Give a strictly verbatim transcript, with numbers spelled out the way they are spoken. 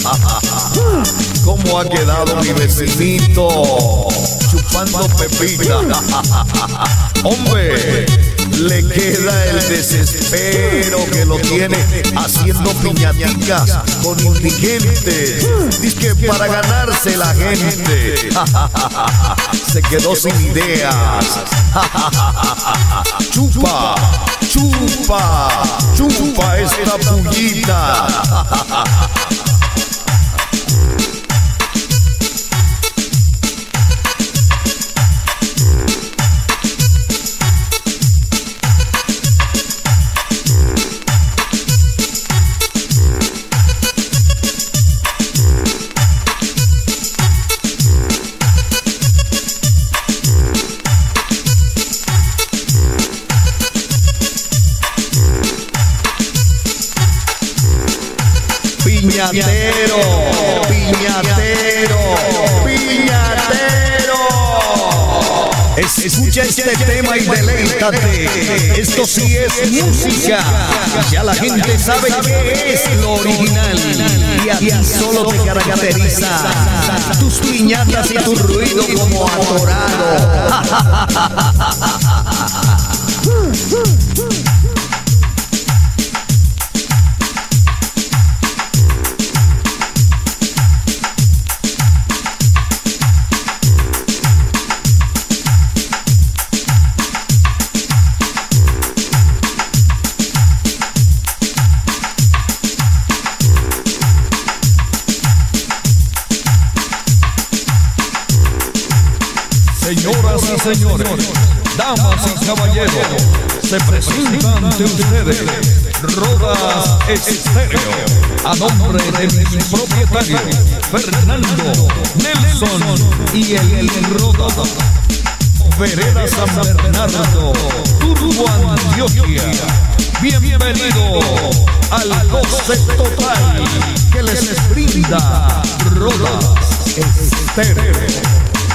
¿Cómo ha quedado mi vecinito? Chupando pepita. Hombre, le queda el desespero que lo tiene haciendo piñaticas con indigentes. Dice que para ganarse la gente. Se quedó sin ideas. Chupa, chupa, chupa esta pullita. Piñatero, piñatero, piñatero. Escucha este tema y deleítate. Esto sí es música. Ya la gente sabe qué es lo original. Y a ti solo te caracteriza tus piñatas y tu ruido como atorado. Señoras y señores, damas y caballeros, se presenta ante ustedes Rodas Estéreo, a nombre de mis propietarios Fernando, Nelson y el Roda. Vereda San Bernardo, Turbo, Antioquia. Bienvenido al goce total que les brinda Rodas Estéreo.